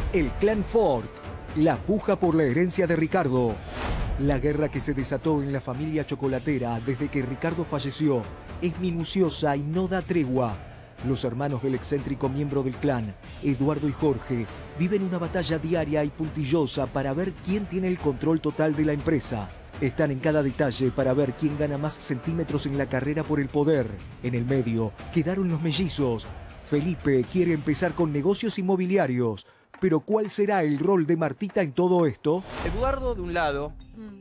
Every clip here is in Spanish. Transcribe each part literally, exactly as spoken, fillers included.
El clan Ford, la puja por la herencia de Ricardo. La guerra que se desató en la familia chocolatera desde que Ricardo falleció es minuciosa y no da tregua. Los hermanos del excéntrico miembro del clan, Eduardo y Jorge, viven una batalla diaria y puntillosa para ver quién tiene el control total de la empresa. Están en cada detalle para ver quién gana más centímetros en la carrera por el poder. En el medio quedaron los mellizos. Felipe quiere empezar con negocios inmobiliarios. Pero ¿cuál será el rol de Martita en todo esto? Eduardo de un lado,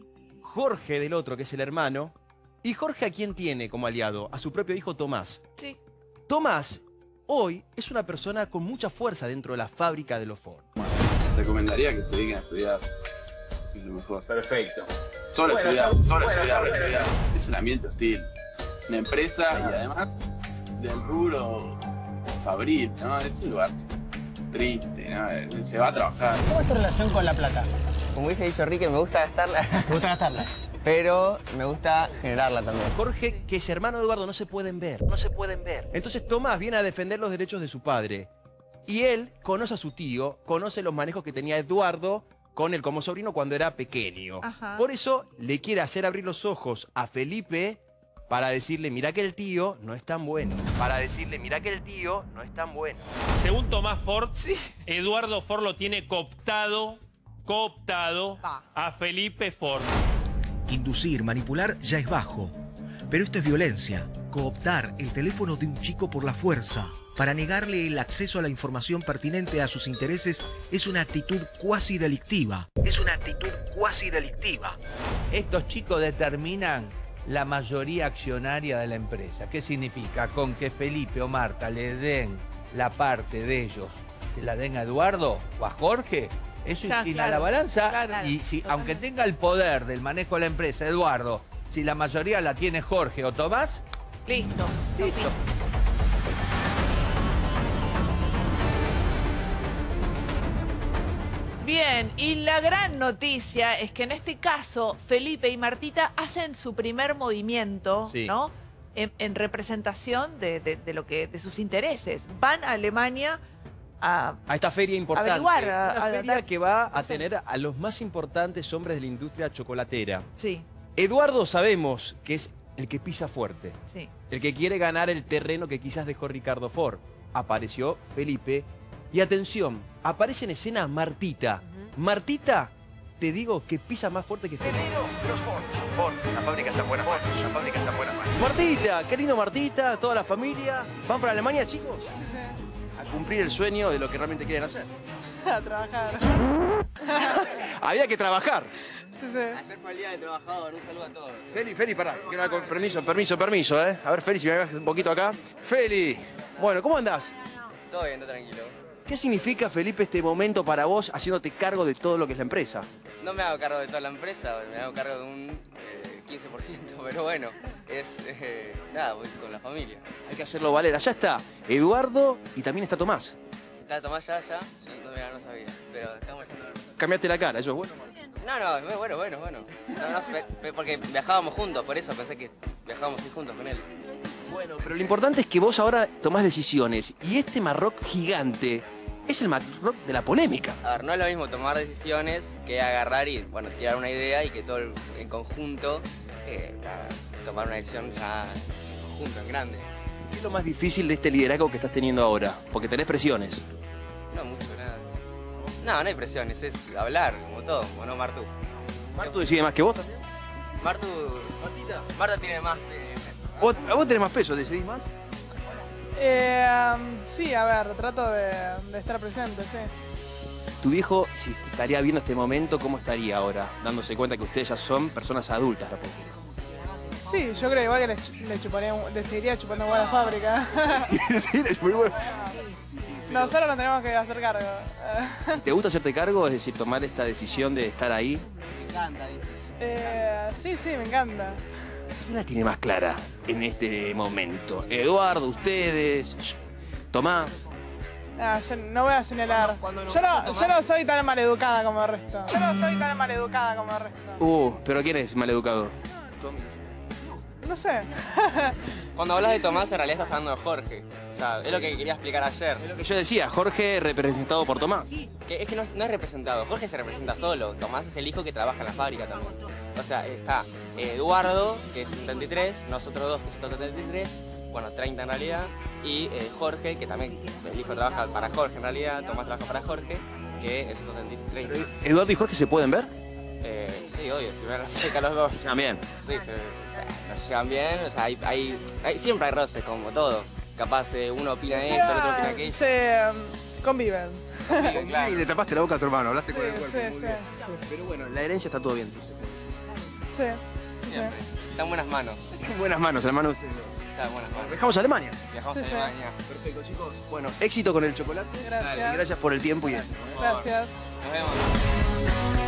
Jorge del otro, que es el hermano. ¿Y Jorge a quién tiene como aliado? A su propio hijo Tomás. Sí. Tomás, hoy, es una persona con mucha fuerza dentro de la fábrica de los Ford. Recomendaría que se dediquen a estudiar. Es lo mejor. Perfecto. Solo Bueno, estudiar, está- solo bueno, estudiar, está- estudiar. Es un ambiente hostil. Una empresa y además del rubro fabril, ¿no? Es un lugar triste, ¿no? Se va a trabajar. ¿Cómo es tu relación con la plata? Como hubiese dicho Ricky, me gusta gastarla, ¿Te gusta gastarla? pero me gusta generarla también. Jorge, que es hermano de Eduardo, no se pueden ver. No se pueden ver. Entonces Tomás viene a defender los derechos de su padre. Y él conoce a su tío, conoce los manejos que tenía Eduardo con él como sobrino cuando era pequeño. Ajá. Por eso le quiere hacer abrir los ojos a Felipe para decirle, mira que el tío no es tan bueno. Para decirle, mira que el tío no es tan bueno. Según Tomás Ford, Sí. Eduardo Ford lo tiene cooptado, cooptado Pa. a Felipe Ford. Inducir, manipular ya es bajo. Pero esto es violencia. Cooptar el teléfono de un chico por la fuerza para negarle el acceso a la información pertinente a sus intereses es una actitud cuasi delictiva. Es una actitud cuasi delictiva. Estos chicos determinan la mayoría accionaria de la empresa. ¿Qué significa? Con que Felipe o Marta le den la parte de ellos, que la den a Eduardo o a Jorge, eso Ya, inclina claro, la balanza. claro, y si, totalmente. aunque tenga el poder del manejo de la empresa, Eduardo, si la mayoría la tiene Jorge o Tomás, Listo. listo. Bien, y la gran noticia es que en este caso Felipe y Martita hacen su primer movimiento, Sí. ¿no? En, en representación de, de- de lo que, de sus intereses. Van a Alemania a... A esta feria importante. Averiguar, a- una a- feria dar- que va a no sé. tener a los más importantes hombres de la industria chocolatera. Sí, Eduardo sabemos que es el que pisa fuerte. sí. El que quiere ganar el terreno que quizás dejó Ricardo Ford. Apareció Felipe. Y atención, aparece en escena Martita. Martita, te digo que pisa más fuerte que Felipe. La fábrica está buena, la fábrica está buena. Martita, qué lindo Martita, toda la familia. ¿Van para Alemania, chicos? A cumplir el sueño de lo que realmente quieren hacer. A trabajar. Había que trabajar. Sí, sí. Ayer fue el día de trabajador, un saludo a todos. Feli, Feli, pará. Quiero hablar con- Permiso, permiso, permiso, ¿eh? A ver, Feli, si me hagas un poquito acá. Feli, bueno, ¿cómo andás? Todo bien, todo tranquilo. ¿Qué significa, Felipe, este momento para vos haciéndote cargo de todo lo que es la empresa? No me hago cargo de toda la empresa, me hago cargo de un eh, quince por ciento, pero bueno, es eh, nada, voy con la familia. Hay que hacerlo valer. Allá está Eduardo y también está Tomás. ¿Está Tomás ya, ya? Yo no, mira, no sabía, pero estamos yendo. Cambiaste la cara, eso es bueno. No, no, es bueno, bueno, bueno. No, no, pe- pe- porque viajábamos juntos, por eso pensé que viajábamos ahí juntos con él. Bueno, pero lo importante es que vos ahora tomás decisiones y este Marroc gigante es el Marroc de la polémica. A ver, no es lo mismo tomar decisiones que agarrar y, bueno, tirar una idea y que todo el- en conjunto eh, nada, tomar una decisión ya en conjunto, en grande. ¿Qué es lo más difícil de este liderazgo que estás teniendo ahora? Porque tenés presiones. No mucho, nada. No, no hay presiones, es hablar, como todo, ¿o no, Martu? ¿Martu decide más que vos también? Martu... Martita. Marta tiene más eh, peso. ¿Vos, ¿Vos tenés más peso? ¿Decidís más? Eh, sí, a ver, trato de, de estar presente, sí. Tu viejo, si estaría viendo este momento, ¿cómo estaría ahora? Dándose cuenta que ustedes ya son personas adultas tampoco. Sí, yo creo igual que le, ch- le chuparía, un- le seguiría chupando igual a la fábrica. Sí, es muy bueno. Nosotros nos tenemos que hacer cargo. ¿Te gusta hacerte cargo? Es decir, tomar esta decisión de estar ahí. Me encanta, dices. Eh, sí, sí, me encanta. ¿Quién la tiene más clara en este momento? Eduardo, ustedes, Tomás. Ah, yo no voy a señalar. Cuando- cuando yo, nos no, gusta yo tomar- no soy tan maleducada como el resto. Yo no soy tan maleducada como el resto. Uh, pero ¿quién es maleducado? no sé. Cuando hablas de Tomás, en realidad estás hablando de Jorge. O sea, es lo que quería explicar ayer. Es lo que yo decía, Jorge representado por Tomás. Que es que no, no es representado, Jorge se representa solo. Tomás es el hijo que trabaja en la fábrica también. O sea, está Eduardo, que es un treinta y tres, nosotros dos, que son treinta y tres, bueno, treinta en realidad, y eh, Jorge, que también el hijo trabaja para Jorge en realidad, Tomás trabaja para Jorge, que es un treinta y tres. Pero, ¿Eduardo y Jorge se pueden ver? Eh, sí, obvio, si ven la seca los dos. También. Sí, se, no se llevan bien, o sea, hay, hay, hay- siempre hay roces, como todo. Capaz eh, uno opina esto, el otro opina aquello. Se um, conviven. Sí, claro. Y le tapaste la boca a tu hermano, hablaste Sí, con el cuerpo. sí, muy sí. bien. Pero bueno, la herencia está todo bien, entonces. Sí, sí. Siempre. Está en buenas manos. Está en buenas manos, hermano. Ustedes dos. Está en buenas manos. Viajamos a Alemania. Viajamos Sí, a sí. Alemania. Perfecto, chicos. Bueno, éxito con el chocolate. Gracias. Y gracias por el tiempo y esto. Gracias. Nos vemos.